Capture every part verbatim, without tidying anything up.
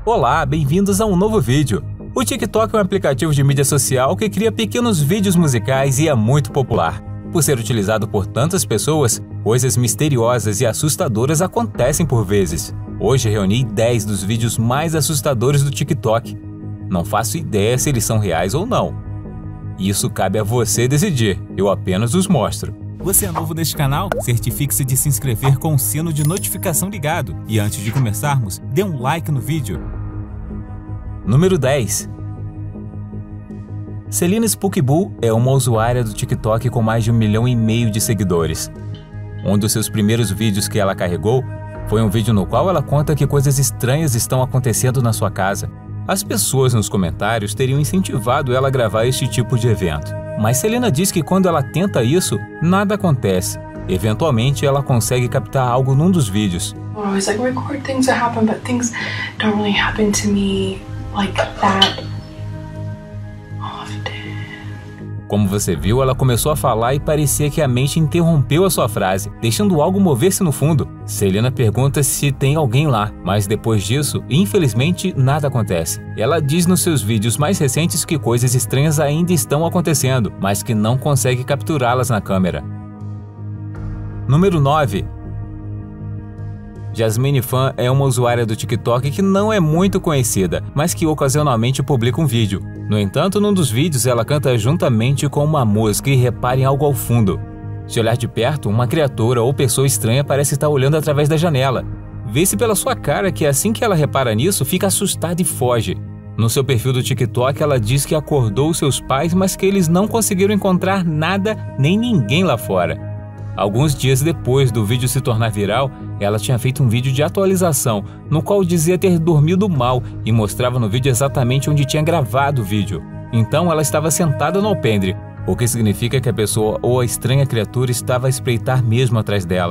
Olá, bem-vindos a um novo vídeo. O TikTok é um aplicativo de mídia social que cria pequenos vídeos musicais e é muito popular. Por ser utilizado por tantas pessoas, coisas misteriosas e assustadoras acontecem por vezes. Hoje reuni dez dos vídeos mais assustadores do TikTok. Não faço ideia se eles são reais ou não. Isso cabe a você decidir, eu apenas os mostro. Você é novo neste canal? Certifique-se de se inscrever com o sino de notificação ligado. E antes de começarmos, dê um like no vídeo. Número dez. Celina Spookbull é uma usuária do TikTok com mais de um milhão e meio de seguidores. Um dos seus primeiros vídeos que ela carregou foi um vídeo no qual ela conta que coisas estranhas estão acontecendo na sua casa. As pessoas nos comentários teriam incentivado ela a gravar este tipo de evento. Mas Celina diz que quando ela tenta isso, nada acontece. Eventualmente, ela consegue captar algo num dos vídeos. I always like record things that happen, but things don't really happen to me like that often. Como você viu, ela começou a falar e parecia que a mente interrompeu a sua frase, deixando algo mover-se no fundo. Celina pergunta se tem alguém lá, mas depois disso, infelizmente, nada acontece. Ela diz nos seus vídeos mais recentes que coisas estranhas ainda estão acontecendo, mas que não consegue capturá-las na câmera. Número nove. Jasmine Fan é uma usuária do TikTok que não é muito conhecida, mas que ocasionalmente publica um vídeo. No entanto, num dos vídeos ela canta juntamente com uma música e repare em algo ao fundo. Se olhar de perto, uma criatura ou pessoa estranha parece estar olhando através da janela. Vê-se pela sua cara que assim que ela repara nisso, fica assustada e foge. No seu perfil do TikTok, ela diz que acordou seus pais, mas que eles não conseguiram encontrar nada nem ninguém lá fora. Alguns dias depois do vídeo se tornar viral, ela tinha feito um vídeo de atualização, no qual dizia ter dormido mal e mostrava no vídeo exatamente onde tinha gravado o vídeo. Então ela estava sentada no alpendre, o que significa que a pessoa ou a estranha criatura estava a espreitar mesmo atrás dela.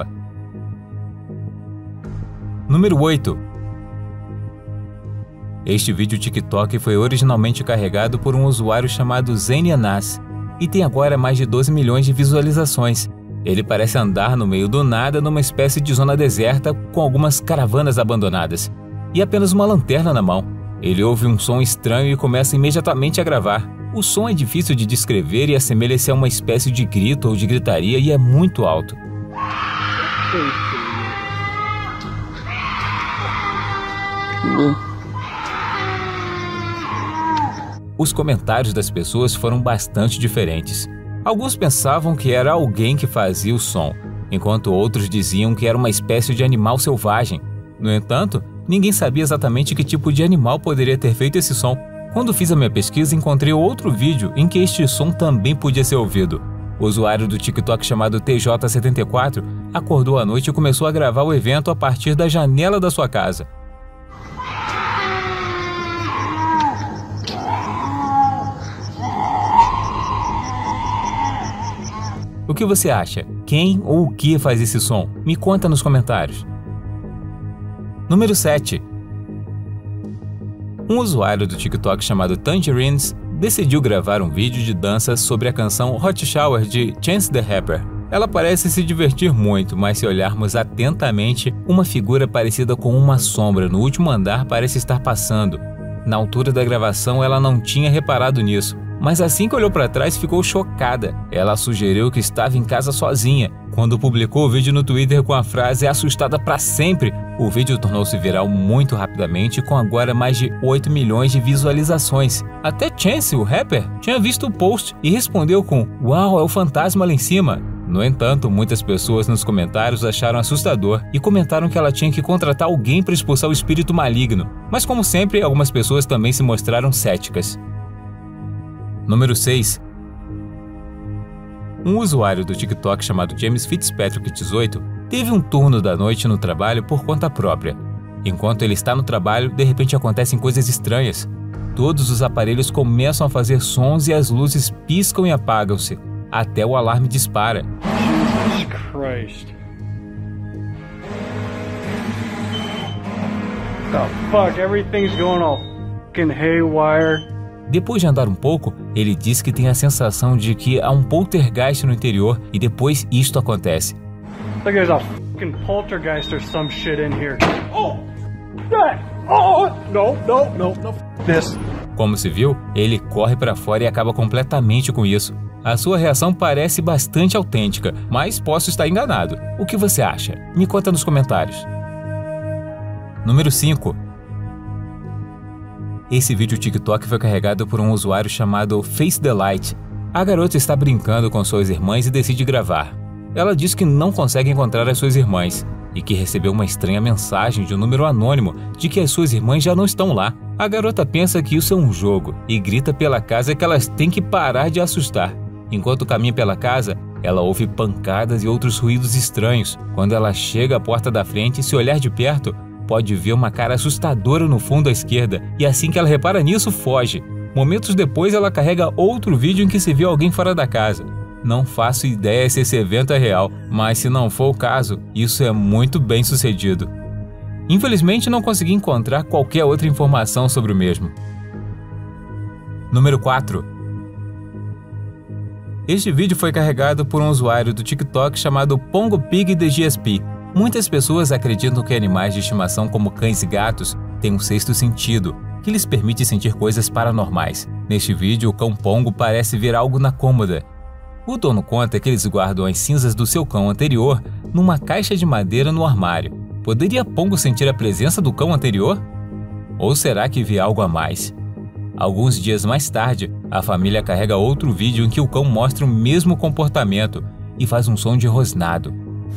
Número oito. Este vídeo TikTok foi originalmente carregado por um usuário chamado Zane Anas e tem agora mais de doze milhões de visualizações. Ele parece andar no meio do nada numa espécie de zona deserta com algumas caravanas abandonadas e apenas uma lanterna na mão. Ele ouve um som estranho e começa imediatamente a gravar. O som é difícil de descrever e assemelha-se a uma espécie de grito ou de gritaria e é muito alto. Os comentários das pessoas foram bastante diferentes. Alguns pensavam que era alguém que fazia o som, enquanto outros diziam que era uma espécie de animal selvagem. No entanto, ninguém sabia exatamente que tipo de animal poderia ter feito esse som. Quando fiz a minha pesquisa, encontrei outro vídeo em que este som também podia ser ouvido. O usuário do TikTok chamado T J setenta e quatro acordou à noite e começou a gravar o evento a partir da janela da sua casa. O que você acha? Quem ou o que faz esse som? Me conta nos comentários. Número sete. Um usuário do TikTok chamado Tangerines decidiu gravar um vídeo de dança sobre a canção Hot Shower de Chance the Rapper. Ela parece se divertir muito, mas se olharmos atentamente, uma figura parecida com uma sombra no último andar parece estar passando. Na altura da gravação, ela não tinha reparado nisso. Mas assim que olhou para trás, ficou chocada. Ela sugeriu que estava em casa sozinha. Quando publicou o vídeo no Twitter com a frase "assustada para sempre", o vídeo tornou-se viral muito rapidamente, com agora mais de oito milhões de visualizações. Até Chance, o rapper, tinha visto o post e respondeu com "Uau, é o fantasma lá em cima". No entanto, muitas pessoas nos comentários acharam assustador e comentaram que ela tinha que contratar alguém para expulsar o espírito maligno. Mas como sempre, algumas pessoas também se mostraram céticas. Número seis. Um usuário do TikTok chamado James Fitzpatrick dezoito teve um turno da noite no trabalho por conta própria. Enquanto ele está no trabalho, de repente acontecem coisas estranhas. Todos os aparelhos começam a fazer sons e as luzes piscam e apagam-se, até o alarme dispara. Jesus Christ. The fuck, everything's going all fucking haywire. Depois de andar um pouco, ele diz que tem a sensação de que há um poltergeist no interior e depois isto acontece. Like there's a fucking poltergeist or some shit in here. Oh! God! Oh, no, no, no, no. This. Como se viu, ele corre para fora e acaba completamente com isso. A sua reação parece bastante autêntica, mas posso estar enganado. O que você acha? Me conta nos comentários. Número cinco. Esse vídeo TikTok foi carregado por um usuário chamado Face the Light. A garota está brincando com suas irmãs e decide gravar. Ela diz que não consegue encontrar as suas irmãs e que recebeu uma estranha mensagem de um número anônimo de que as suas irmãs já não estão lá. A garota pensa que isso é um jogo e grita pela casa que elas têm que parar de assustar. Enquanto caminha pela casa, ela ouve pancadas e outros ruídos estranhos. Quando ela chega à porta da frente e se olhar de perto, pode ver uma cara assustadora no fundo à esquerda e assim que ela repara nisso, foge. Momentos depois, ela carrega outro vídeo em que se vê alguém fora da casa. Não faço ideia se esse evento é real, mas se não for o caso, isso é muito bem sucedido. Infelizmente, não consegui encontrar qualquer outra informação sobre o mesmo. Número quatro. Este vídeo foi carregado por um usuário do TikTok chamado Pongo Pig D G S P. Muitas pessoas acreditam que animais de estimação como cães e gatos têm um sexto sentido, que lhes permite sentir coisas paranormais. Neste vídeo, o cão Pongo parece ver algo na cômoda. O dono conta que eles guardam as cinzas do seu cão anterior numa caixa de madeira no armário. Poderia Pongo sentir a presença do cão anterior? Ou será que vê algo a mais? Alguns dias mais tarde, a família carrega outro vídeo em que o cão mostra o mesmo comportamento e faz um som de rosnado.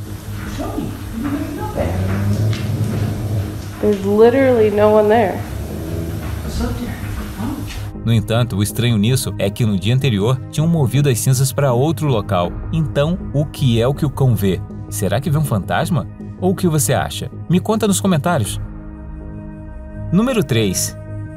There's literally no one there. No entanto, o estranho nisso é que no dia anterior tinham movido as cinzas para outro local. Então, o que é o que o cão vê? Será que vê um fantasma? Ou o que você acha? Me conta nos comentários. Número três.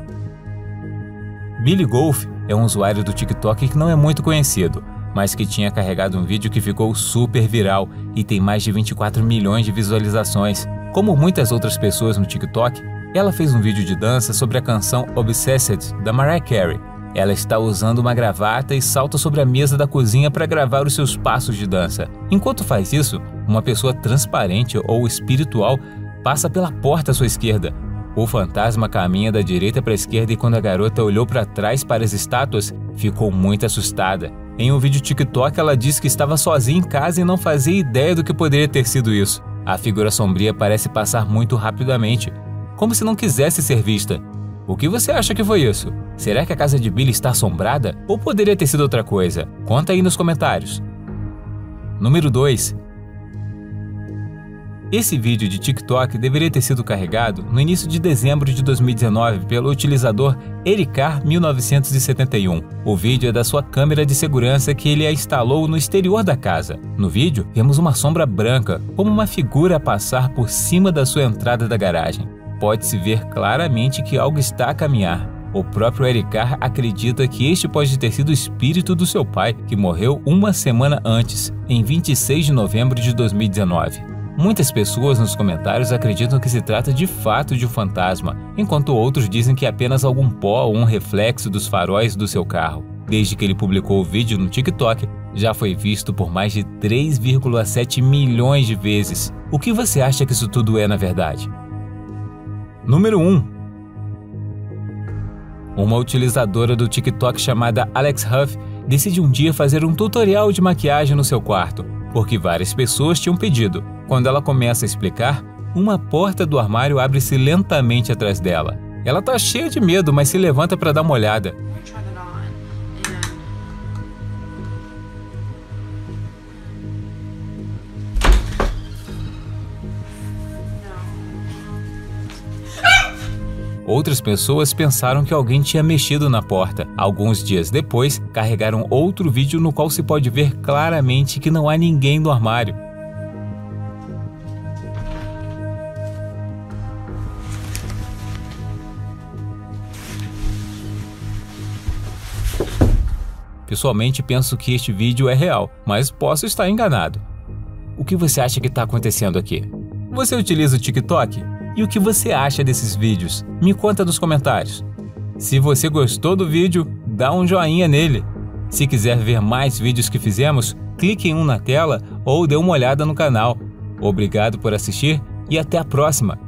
Billy Golf é um usuário do TikTok que não é muito conhecido, mas que tinha carregado um vídeo que ficou super viral e tem mais de vinte e quatro milhões de visualizações. Como muitas outras pessoas no TikTok, ela fez um vídeo de dança sobre a canção Obsessed, da Mariah Carey. Ela está usando uma gravata e salta sobre a mesa da cozinha para gravar os seus passos de dança. Enquanto faz isso, uma pessoa transparente ou espiritual passa pela porta à sua esquerda. O fantasma caminha da direita para a esquerda e quando a garota olhou para trás para as estátuas, ficou muito assustada. Em um vídeo TikTok, ela disse que estava sozinha em casa e não fazia ideia do que poderia ter sido isso. A figura sombria parece passar muito rapidamente, como se não quisesse ser vista. O que você acha que foi isso? Será que a casa de Billy está assombrada? Ou poderia ter sido outra coisa? Conta aí nos comentários. Número dois. Esse vídeo de TikTok deveria ter sido carregado no início de dezembro de dois mil e dezenove pelo utilizador Ericar mil novecentos e setenta e um. O vídeo é da sua câmera de segurança que ele a instalou no exterior da casa. No vídeo, vemos uma sombra branca, como uma figura a passar por cima da sua entrada da garagem. Pode-se ver claramente que algo está a caminhar. O próprio Ericar acredita que este pode ter sido o espírito do seu pai, que morreu uma semana antes, em vinte e seis de novembro de dois mil e dezenove. Muitas pessoas nos comentários acreditam que se trata de fato de um fantasma, enquanto outros dizem que é apenas algum pó ou um reflexo dos faróis do seu carro. Desde que ele publicou o vídeo no TikTok, já foi visto por mais de três vírgula sete milhões de vezes. O que você acha que isso tudo é na verdade? Número um. Uma utilizadora do TikTok chamada Alex Huff decide um dia fazer um tutorial de maquiagem no seu quarto, porque várias pessoas tinham pedido. Quando ela começa a explicar, uma porta do armário abre-se lentamente atrás dela. Ela tá cheia de medo, mas se levanta para dar uma olhada. Outras pessoas pensaram que alguém tinha mexido na porta. Alguns dias depois, carregaram outro vídeo no qual se pode ver claramente que não há ninguém no armário. Pessoalmente, penso que este vídeo é real, mas posso estar enganado. O que você acha que está acontecendo aqui? Você utiliza o TikTok? E o que você acha desses vídeos? Me conta nos comentários. Se você gostou do vídeo, dá um joinha nele. Se quiser ver mais vídeos que fizemos, clique em um na tela ou dê uma olhada no canal. Obrigado por assistir e até a próxima!